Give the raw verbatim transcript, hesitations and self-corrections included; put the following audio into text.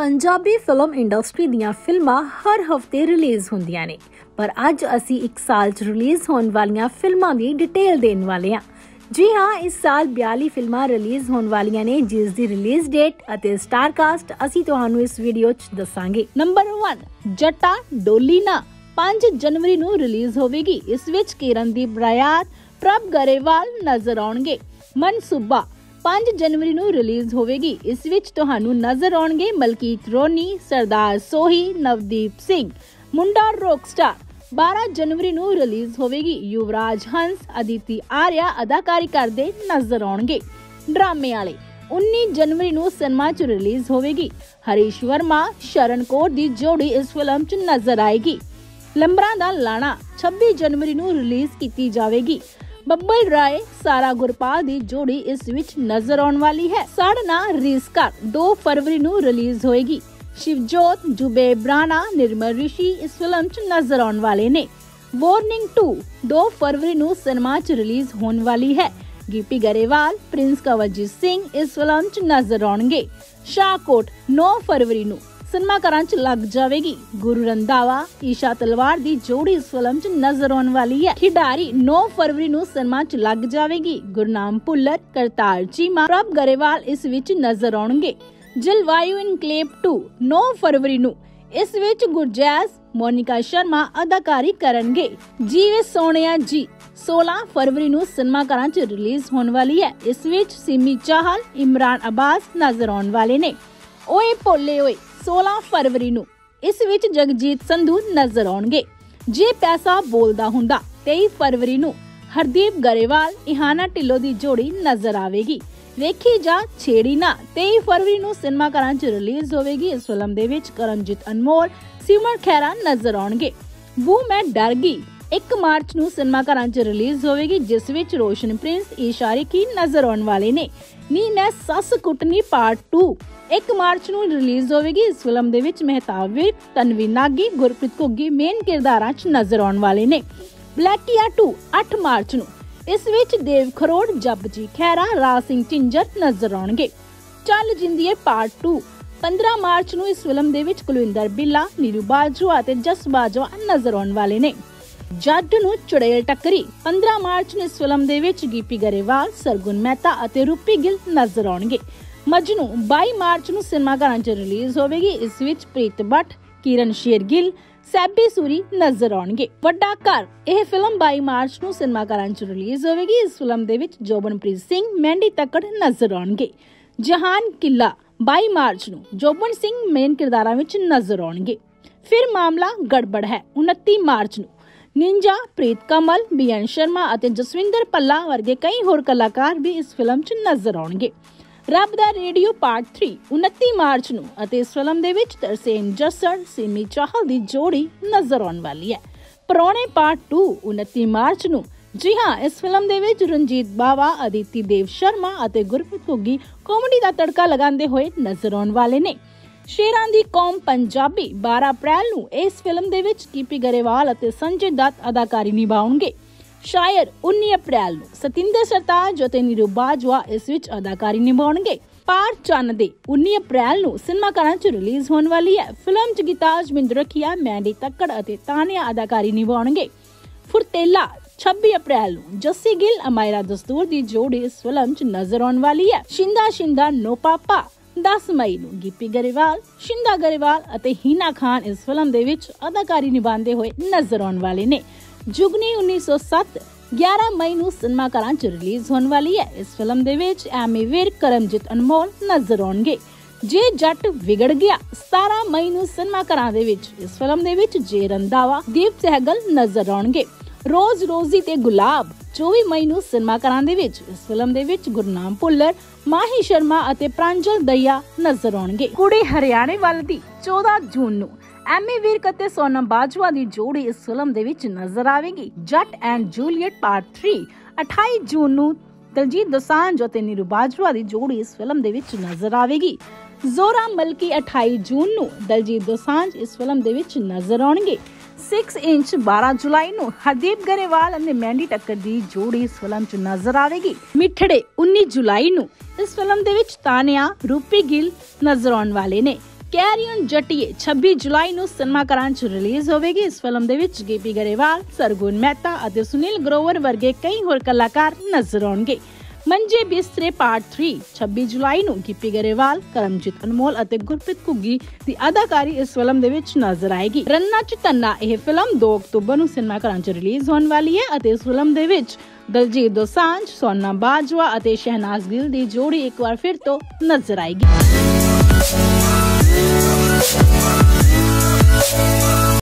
Punjabi film industry दीयां फिल्मां हर हफ्ते रिलीज़ होंदियां ने, पर अज असी एक साल च रिलीज़ होने वालियां फिल्मां दी डिटेल देन वाले हां। जी हाँ, इस साल बयाली फिल्मां रिलीज़ होने वालियां ने, जिस दी रिलीज़ डेट अते स्टार कास्ट असी तुहानू इस वीडियो च दसांगे। नंबर वन, जट्टा डोली ना पांच जनवरी नू रिलीज़ होवेगी। इस विच किरणदीप रायात, प्रभ गरेवाल नजर आउणगे। मनसूबा पांच जनवरी नू रिलीज़ होवेगी। इस विच तुहानू नजर आउणगे मलकीत रोनी, सरदार सोही, नवदीप सिंह। मुंडा रॉकस्टार बारह जनवरी नू रिलीज़ होवेगी। युवराज हंस, अदिति आर्या अदाकारी करदे नजर आउणगे। ड्रामे वाले उन्नीस जनवरी नू सिनेमा च रिलीज़ होवेगी। हरीश वर्मा, शरण कौर दी जोड़ी इस फिल्म च नजर आएगी। लंबरां दा लाना छब्बीस जनवरी नू रिलीज़ कीती जावेगी। बब्बल राय, सारा गुरपाल दी जोड़ी इस विच नजर आने वाली है। साड़ना रिस्का दो फरवरी नू रिलीज़ होएगी। शिवजोत, जुबेब राणा, निर्मल ऋषि इस फिल्म च नजर आने वाले ने। वार्निंग टू दो फरवरी नू सिनेमा च रिलीज़ होने वाली है। गिप्पी गरेवाल, प्रिंस कंवरजीत सिंह इस फिल्म च नजर आउणगे। शाहकोट नौ फरवरी नू सिनेमा घरां च लग जावेगी। गुरु रंधावा, ईशा तलवार दी जोड़ी इस फिल्म च नजर आने वाली है। खिडारी नौ फरवरी नू सिनेमा च लग जावेगी। गुरनाम भुल्लर, करतार चीमा, प्रभ गरेवाल इस विच नजर आउणगे। जलवायु इनक्लेव टू नौ फरवरी नू इस विच गुरजैस, मोनिका शर्मा अदाकारी करनगे। जीवे सोनिया जी सोलह फरवरी नू सिनेमा घरां च रिलीज़ होने वाली है। इस विच सिमी चाहल, इमरान अब्बास नजर आने वाले ने। ओए भोले ओए सोलह फरवरी नू इस विच जगजीत संधू नजर आउणगे। जे पैसा बोलदा हुंदा तेईस फरवरी नू हरदीप गरेवाल, इहाना ढिल्लों दी जोड़ी नजर आवेगी। वेखी जा छेड़ी ना तेईस फरवरी नू सिनेमा घरां च रिलीज़ होवेगी। इस फिल्म दे विच करमजीत अनमोल, सिमर खैरा नजर आउणगे। वो मैं डर गई एक मार्च नू सिनेमा घरां च रिलीज़ होवेगी, जिस विच रोशन प्रिंस, ईशा रिकी नजर आउण वाले ने। नी मैं सस कुटनी पार्ट टू एक मार्च नू रिलीज़ होवेगी। इस फिल्म दे विच मेहताब विर्क, तनवी नागी, गुरप्रीत घुग्गी मेन किरदारां च नजर आउण वाले ने। ब्लैकिया टू अठ मार्च नू इस विच देव खरोड़, जपजी खैरा, राज सिंह झिंजर नजर आउणगे। चल जिंदीए पार्ट टू पंद्रह मार्च नू इस फिल्म दे विच कुलविंदर बिल्ला, नीरू बाजवा ते जस बाजवा नजर आउण वाले ने। जट नू चुड़ैल टक्करी पंद्रह मार्च नू इस फिल्म दे विच गिप्पी गरेवाल, सरगुन मेहता अते रूपी गिल नजर आउणगे। मजनू बाईस मार्च नू सिनेमा घरां च रिलीज़ होवेगी। इस विच प्रीत भट्ट, किरण शेरगिल, सैबी सूरी नजर आउणगे। वड्डा घर यह फिल्म बाईस मार्च नू सिनेमा घरां च रिलीज़ होवेगी। इस फिल्म दे विच जोबनप्रीत सिंह, मेहंदी तक्कड़ नजर आउणगे। जहान किला बाईस मार्च नू जोबन सिंह मेन किरदारां विच नजर आउणगे। फिर मामला गड़बड़ है उनतीस मार्च नू निंजा, प्रीत कमल, बीएन शर्मा अते जसविंदर पल्ला वर्गे कई होर कलाकार भी इस फिल्म च नजर आउणगे। रब दा रेडियो पार्ट थ्री उनतीस मार्च नू अते इस फिल्म दे विच तरसेम जस्सर, सिमी चाहल दी जोड़ी नजर आउण वाली है। परौणे पार्ट टू उनतीस मार्च नू जी हाँ, इस फिल्म दे विच रंजीत बावा, अदिति देव शर्मा अते गुरप्रीत घुग्गी कॉमेडी दा तड़का लगांदे होए नजर आउण वाले ने। शेरां दी कौम पंजाबी बारह अप्रैल नू इस फिल्म दे विच गिप्पी गरेवाल अते संजय दत्त अदाकारी निभाउणगे। शायर उन्नीस अप्रैल नू सतिंदर सरताज अते नीरू बाजवा इस विच अदाकारी निभाउणगे। पार चन्न दे उन्नीस अप्रैल नू सिनेमा घरां च रिलीज़ होने वाली है। फिल्म च गीताज मिंद्रखिया, मेहंदी तक्कड़ अते तानिया अदाकारी निभाउणगे। फुरतेला छब्बीस अप्रैल नू जस्सी गिल, अमायरा दस्तूर दी जोड़ी इस फिल्म च नजर आउण वाली है। शिंदा शिंदा नो पापा दस मई नू गिप्पी गरेवाल, शिंदा गरेवाल अते हीना खान इस फिल्म दे विच अदाकारी निभांदे होए नजर आउण वाले ने। जुगनी उन्नीस सौ सत्त ग्यारह मई नू सिनेमा घरां च रिलीज़ होने वाली है। इस फिल्म दे विच एमी विर्क, करमजीत अनमोल नजर आउणगे। जे जट विगड़ गया सतारह मई नू सिनेमा घरां दे विच इस फिल्म दे विच जे रंधावा, दीप सहगल नजर आउणगे। रोज रोजी ते गुलाब चौबीस मई नू सिनेमा घरां दे विच इस फिल्म दे विच गुरनाम भुल्लर, माही शर्मा अते प्रांजल दहिया नजर आउणगे। कुड़ी हरियाणे वाल दी चौदह जून नू एमी विर्क अते सोनम बाजवा दी जोड़ी इस फिल्म दे विच नजर आवेगी। Jatt and Juliet part three अट्ठाईस जून नू दलजीत दोसांझ अते नीरू बाजवा दी जोड़ी इस फिल्म दे विच नजर आवेगी। जोरा मलकी अट्ठाईस जून नू दलजीत दोसांझ इस फिल्म दे विच नजर आउणगे। सिक्स इंच बारह जुलाई नू हरदीप गरेवाल अते मेहंदी टक्कड़ दी जोड़ी इस फिल्म च नजर आवेगी। मिठड़े उन्नीस जुलाई नू इस फिल्म दे विच तानिया, रूपी गिल नजर आउण वाले ने। ਕੈਰੀ ਔਨ ਜੱਟੀਏ ਛੱਬੀ ਜੁਲਾਈ ਨੂੰ ਸਿਨੇਮਾ ਘਰਾਂ 'ਚ ਰਿਲੀਜ਼ ਹੋਵੇਗੀ। ਇਸ ਫਿਲਮ ਦੇ ਵਿੱਚ ਗਿੱਪੀ ਗਰੇਵਾਲ, ਸਰਗੁਣ ਮਹਿਤਾ ਅਤੇ ਸੁਨੀਲ ਗਰੋਵਰ ਵਰਗੇ ਕਈ ਹੋਰ ਕਲਾਕਾਰ ਨਜ਼ਰ ਆਉਣਗੇ। ਮੰਜੇ ਬਿਸਤਰੇ ਪਾਰਟ ਤਿੰਨ ਛੱਬੀ ਜੁਲਾਈ ਨੂੰ ਗਿੱਪੀ ਗਰੇਵਾਲ, ਕਰਮਜੀਤ ਅਨਮੋਲ ਅਤੇ ਗੁਰਪ੍ਰੀਤ ਘੁੱਗੀ ਦੀ ਅਦਾਕਾਰੀ ਇਸ ਫਿਲਮ ਦੇ ਵਿੱਚ ਨਜ਼ਰ ਆਏਗੀ। ਰੰਨਾ ਚ ਤੰਨਾ ਇਹ ਫਿਲਮ ਦੋ ਅਕਤੂਬਰ ਨੂੰ ਸਿਨੇਮਾ ਘਰਾਂ 'ਚ ਰਿਲੀਜ਼ ਹੋਣ ਵਾਲੀ ਹੈ ਅਤੇ ਇਸ ਫਿਲਮ ਦੇ ਵਿੱਚ ਦਲਜੀਤ ਦੋਸਾਂਝ, ਸੋਨਾ ਬਾਜਵਾ ਅਤੇ ਸ਼ਹਿਨਾਜ਼ ਗਿੱਲ ਦੀ ਜੋੜੀ ਇੱਕ ਵਾਰ ਫਿਰ ਤੋਂ ਨਜ਼ਰ ਆਏਗੀ।